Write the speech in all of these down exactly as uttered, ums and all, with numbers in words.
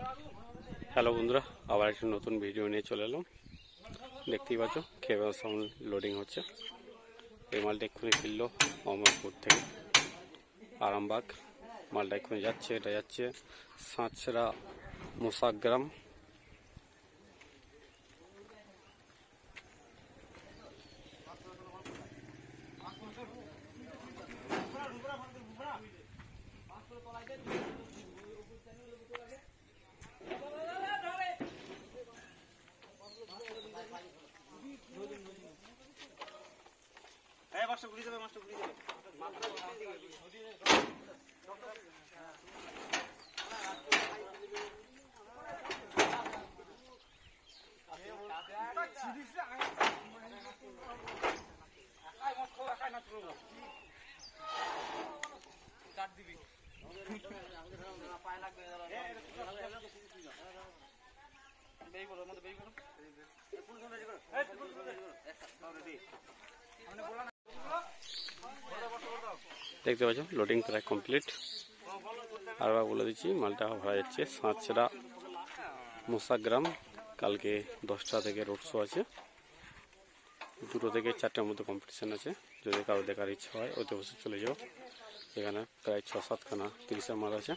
Hello বন্ধুরা, আবার একটা নতুন ভিডিও নিয়ে চলে এলাম। দেখতেই পাচ্ছ কেবল সাউন্ড লোডিং হচ্ছে। এই মালটা এক্ষুনি ফিরল অমরপুর থেকে আরামবাগ। মালটা এক্ষুনি যাচ্ছে, এটা যাচ্ছে সাঁচরা মোসাগ্রাম। দেখতে পাচ্ছ লোডিং প্রায় কমপ্লিট। আর বলে দিচ্ছি মালটা ভরা যাচ্ছে সাঁচরা মোসাগ্রাম। কালকে দশটা থেকে রোড শো আছে, দুটো থেকে চারটার মধ্যে কম্পিটিশান আছে। যদি কারো দেখার ইচ্ছা হয় ওতে বসে চলে যাও। এখানে প্রায় ছ সাতখানা তিরিশের মাল আছে।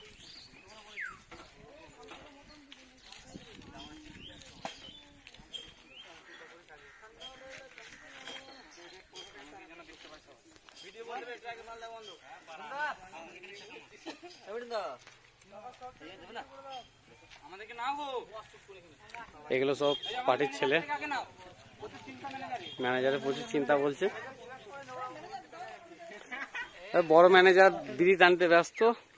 এগুলো সব পার্টির ছেলে, ম্যানেজারের প্রচুর চিন্তা বলছে। বড় ম্যানেজার বিড়ি টানতে ব্যস্ত।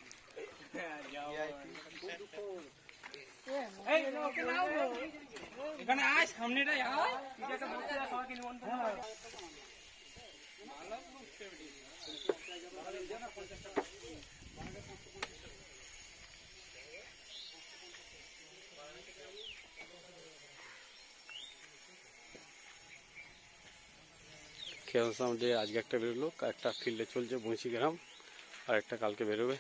কেবল সাউন্ডে আজকে একটা বেরোলো, একটা ফিল্ডে চলছে বংশীগ্রাম, আর একটা কালকে বেরোবে।